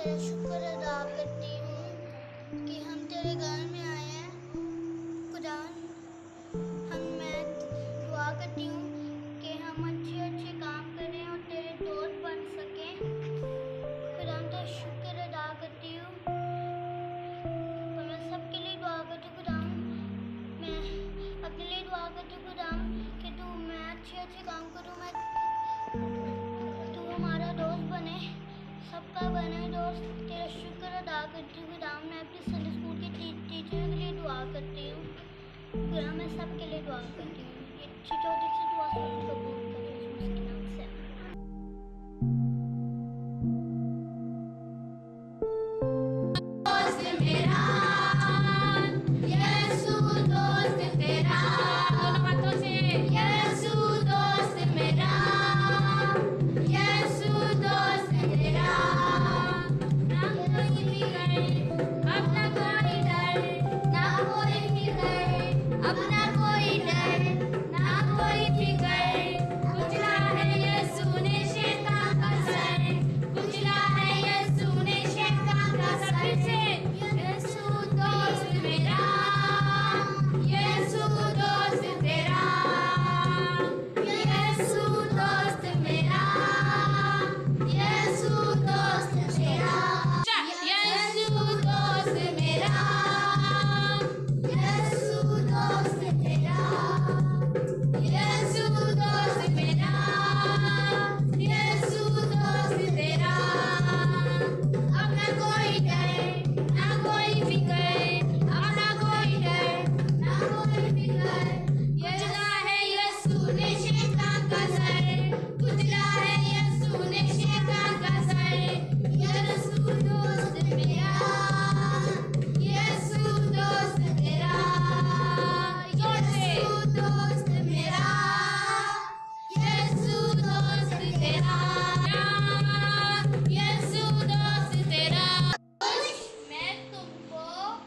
तेरा शुक्र अदा करती हूँ कि हम तेरे घर में आए हैं। खुदा, मैं दुआ करती हूँ कि हम अच्छे अच्छे काम करें और तेरे दोस्त बन सकें। खुदा, तेरा शुक्र अदा करती हूँ और मैं सबके लिए दुआ करती हूँ। खुदा, मैं अपने लिए दुआ करती हूँ खुदा कि मैं अच्छे अच्छे काम करूँ, तू हमारा दोस्त बने, सबका बने दोस्त। तेरा शुक्र अदा करती हूँ खुदा। मैं अपने संडे स्कूल के टीचर के लिए दुआ करती हूँ खुदा। मैं सबके लिए दुआ करती हूँ। ये छोटी सी दुआ सब कबूल कर यीशु मसीह के नाम से। दोस्त मेरा यीशु दोस्त तेरा, दोनों हाथों से यीशु दोस्त मेरा, यीशु दोस्त तेरा। ना कोई फिकर, अपना कोई डर, ना कोई फिकर, अपना कोई डर, ना कोई फिकर। कुचला है यीशु ने शैतान का सर, कुचला है यीशु ने शैतान का सर। फिर से यीशु दोस्त मेरा, यीशु दोस्त तेरा, यीशु दोस्त मेरा, यीशु दोस्त तेरा, यीशु दोस्त मेरा, यीशु दोस्त तेरा, यीशु दोस्त मेरा, यीशु दोस्त तेरा। अपना कोई डर, ना कोई फिकर, अपना कोई डर, ना कोई फिकर। कुचला है यीशु ने शैतान का सर, कुचला है यीशु ने शैतान का सर। यीशु दोस्त मेरा, यीशु दोस्त तेरा, यीशु दोस्त मेरा, यीशु दोस्त तेरा, यीशु दोस्त तेरा। मैं तुमको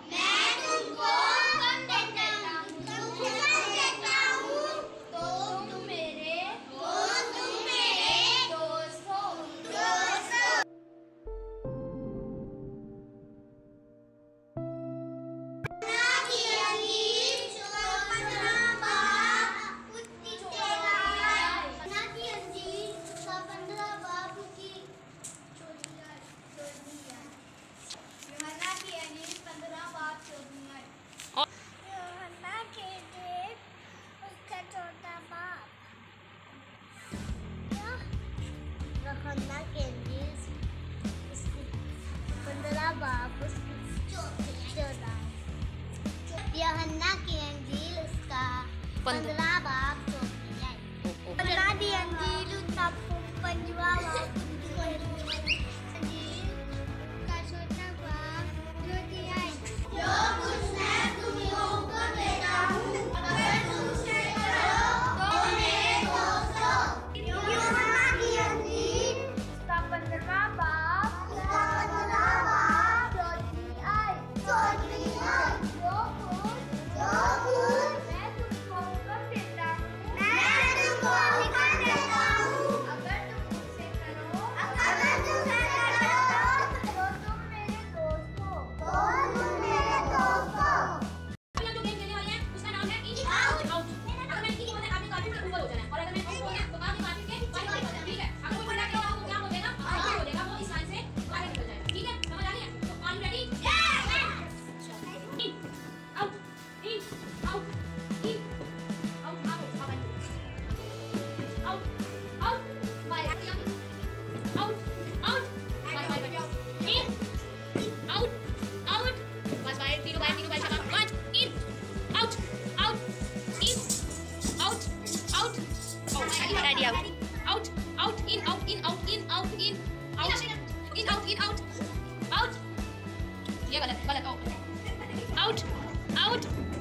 कम देता हूँ, तो तुम मेरे दोस्त हो। यूहन्ना की इंजील 15 बाब उसकी 14। यूहन्ना की इंजील उसका 15 बाब 14। यूहन्ना की इंजील उसका 15 बाब 14। इंजील का छोटा बाब जो दिया जो कुछ मैं तुम्हें हुक्म देता हूँ, अगर तुम उसे करो तो मेरे दोस्त हो। यूहन्ना की इंजील उसका 15 बाब 14 आए। जो कुछ मैं तुमको हुक्म देता हूँ, अगर तुम उसे करो तो तुम मेरे दोस्त हो। अभी हम जो गेम खेलने वाले हैं उसका नाम है इन आउट। अगर मैं इन बोले आपने काफी ऊपर हो जाना है, और अगर मैं आउट बोले तो काफी काफी के बाहर हो जाना है। ठीक है, अगर कोई बोला कि वो क्या बोलेगा, आउट बोलेगा, वो इस लाइन से बाहर निकल जाएगा। ठीक है, समझ आ रही है? तो are you ready? In out, in out, in out, out, out, bye out, out, bye bye in out, out, बस बाय तीनों बाय शाबाश। One in out, out, in out, out, out, ready out, out, in out, in out, in out, in out, in out, in out, out. ये गलत out, out, out,